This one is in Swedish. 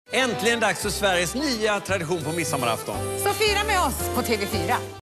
Äntligen dags för Sveriges nya tradition på midsommarafton. Så fira med oss på TV4.